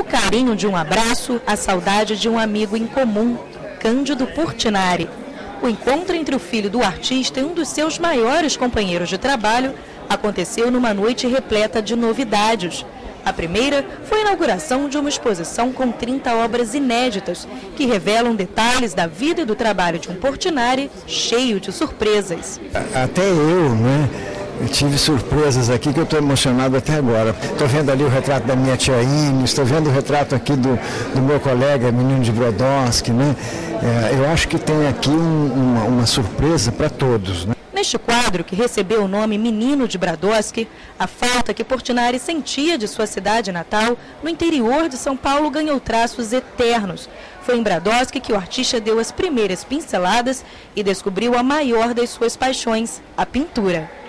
O carinho de um abraço, a saudade de um amigo em comum, Cândido Portinari. O encontro entre o filho do artista e um dos seus maiores companheiros de trabalho aconteceu numa noite repleta de novidades. A primeira foi a inauguração de uma exposição com 30 obras inéditas, que revelam detalhes da vida e do trabalho de um Portinari cheio de surpresas. Até eu tive surpresas aqui que eu estou emocionado até agora. Estou vendo ali o retrato da minha tia Ines, estou vendo o retrato aqui do meu colega Menino de Brodowski, né? Eu acho que tem aqui uma surpresa para todos, né? Neste quadro, que recebeu o nome Menino de Brodowski, a falta que Portinari sentia de sua cidade natal, no interior de São Paulo, ganhou traços eternos. Foi em Brodowski que o artista deu as primeiras pinceladas e descobriu a maior das suas paixões, a pintura.